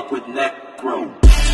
fuck with Necro.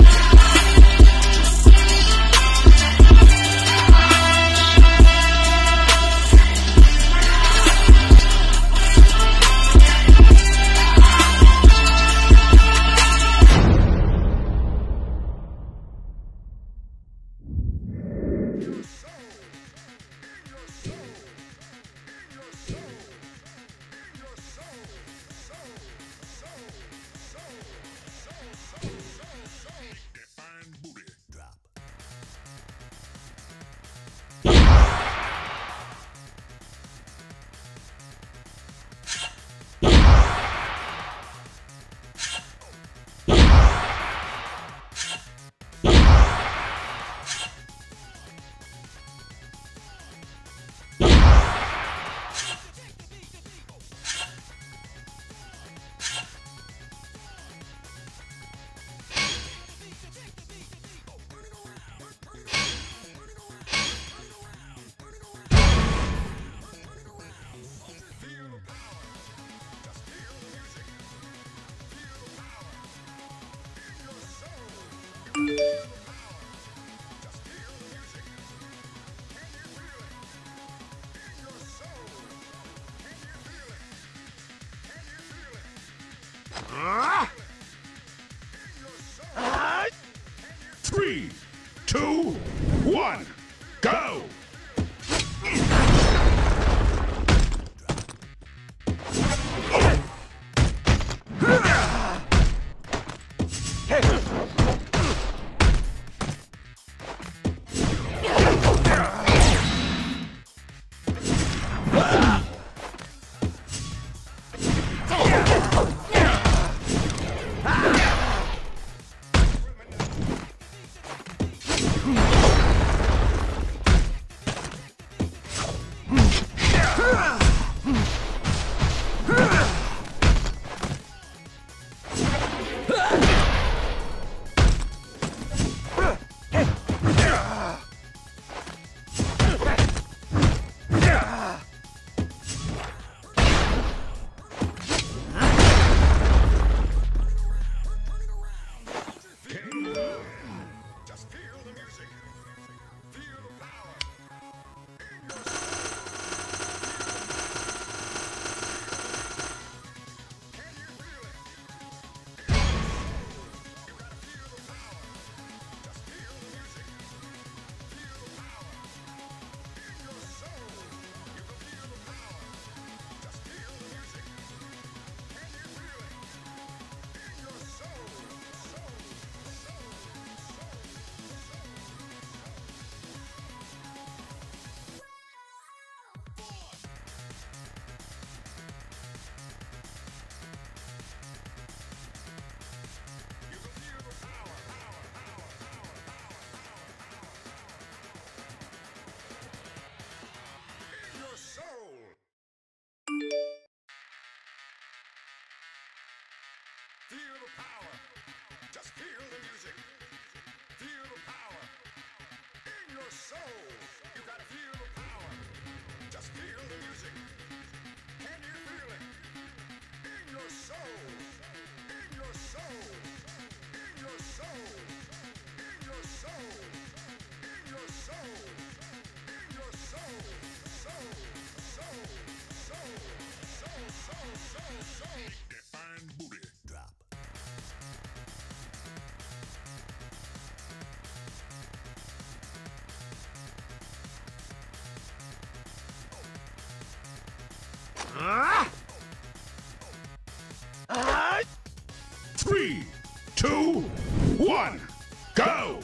Three, two, one, go! Feel the power. Just feel the music. Feel the power. In your soul. You gotta feel the power. Just feel the music. Can you feel it? In your soul. In your soul. In your soul. In your soul. In your soul. In your soul. Soul. Soul. Soul. Soul. Soul. Soul. Soul. Define booty drop. Three, two, one, go!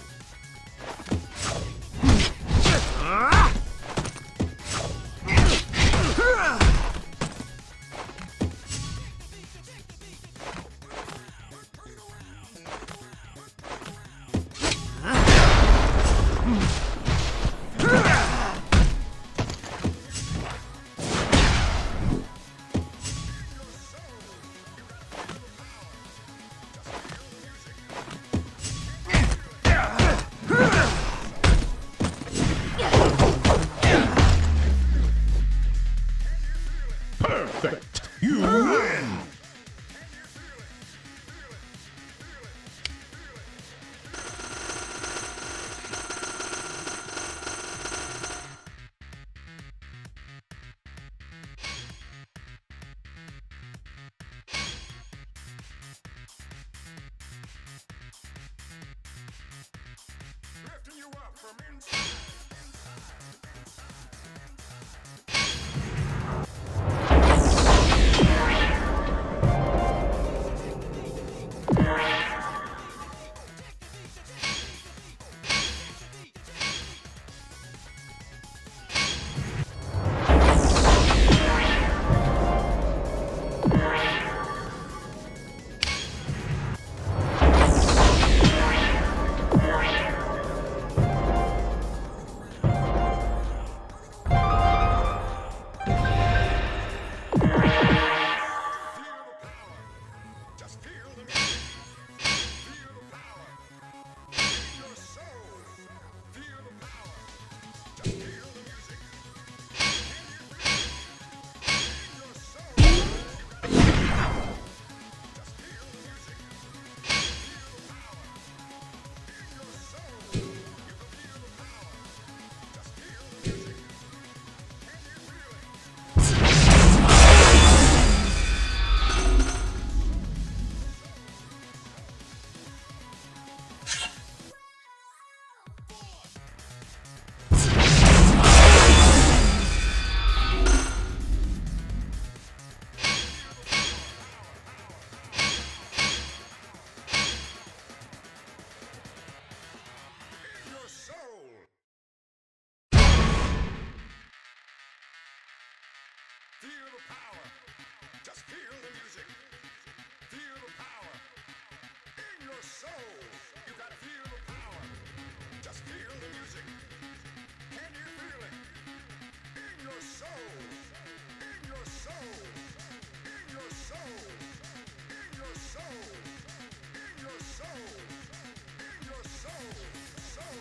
soul, you gotta feel the power. Just feel the music. Can you feel it? In your soul. In your soul. In your soul. In your soul. In your soul. In your soul. Soul.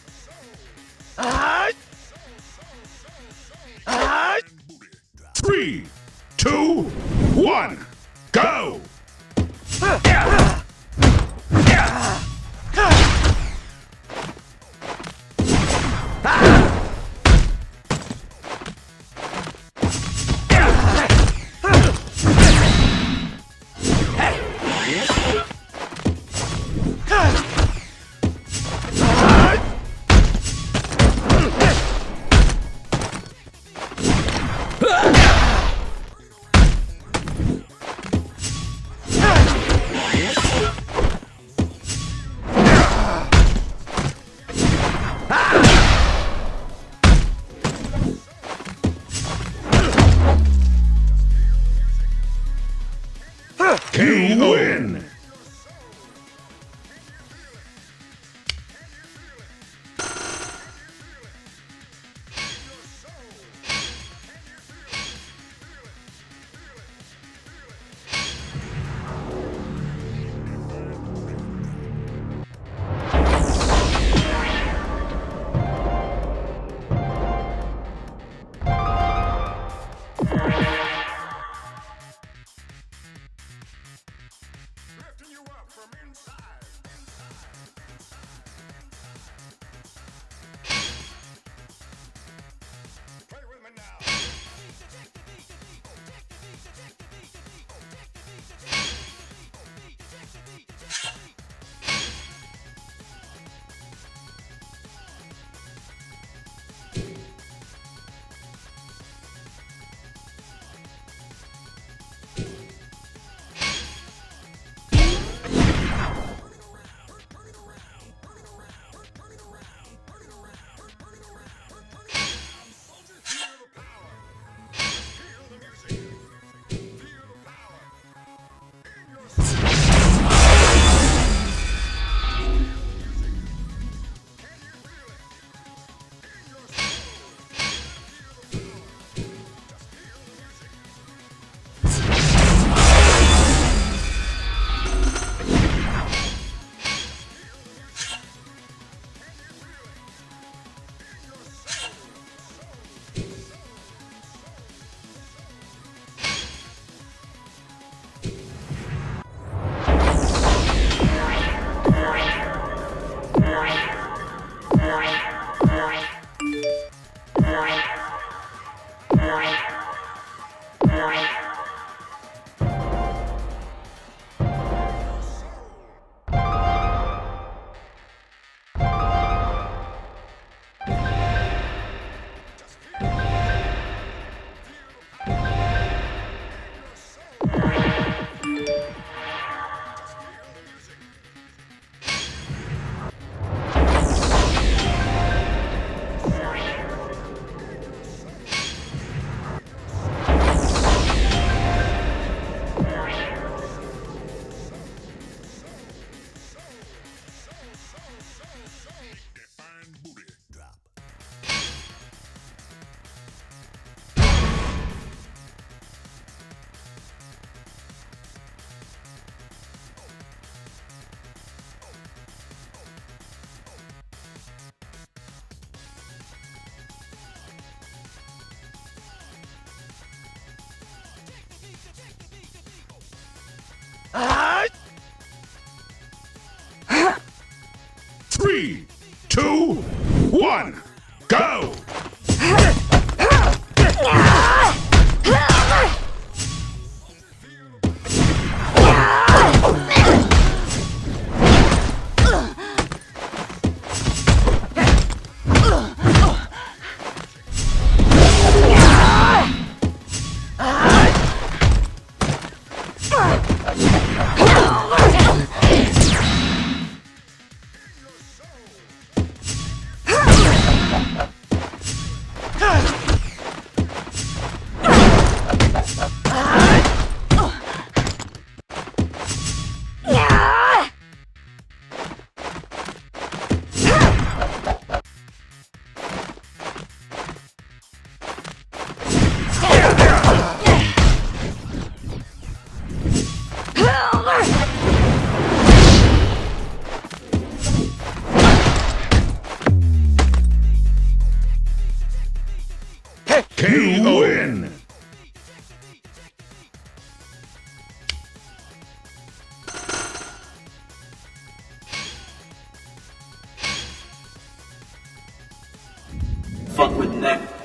Soul. 3, 2, 1, go! You win! Lifting you up from inside. Play with me now. Feel the power. Feel the music. Feel the power. In your soul. Feel the music. Can you feel it? In your soul. Feel the power. Just feel the music. Three, two, one, go! fuck with neck.